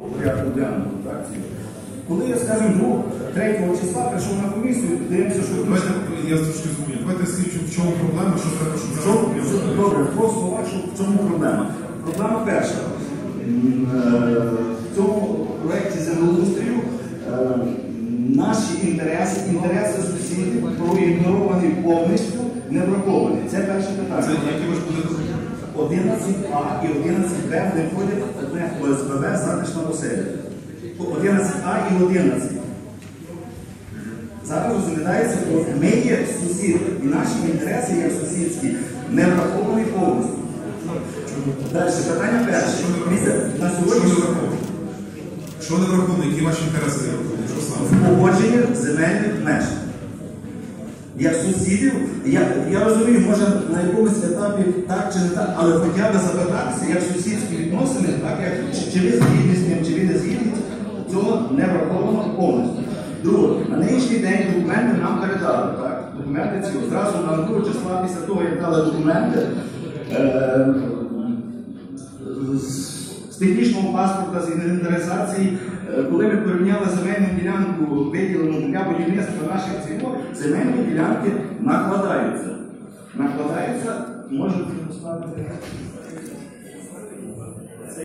порядку денному. Коли я, скажімо, 3 числа прийшов на комісію, дивимося, що... Я трошки зрозумів. Давайте скажіть, в чому проблема, що треба, щоб... Добре, в двох словах, в чому проблема? Проблема перша. В цьому проєкті землеустрою наші інтереси сусідів проігноровані повністю, не враховані. Це перше питання. Це які ви ж будете... 11А і 11Б не входять в одне ОСББ затишна оселя. 11А і 11. Зараз розглядається, що ми є сусіди, і наші інтереси як сусідські не враховані повністю. Далі, питання перше. На сьогодні що не враховано, які ваші інтереси не враховані? Погодження земельних меж. Як сусідів, я розумію, може на якомусь етапі так чи не так, але хоча б запитатися, як сусідські відносини, так, як, чи ви згідні з ним, чи ви не згідні, цього не враховано повністю. Друге, на нинішній день документи нам передали. Так? Документи ці одразу на 2 числа після того, як дали документи з технічного паспорта, з інвентаризації, коли ми порівняли земельну ділянку, виділену для будівництва наших цілок, земельні ділянки накладаються. Накладаються, можете поставити.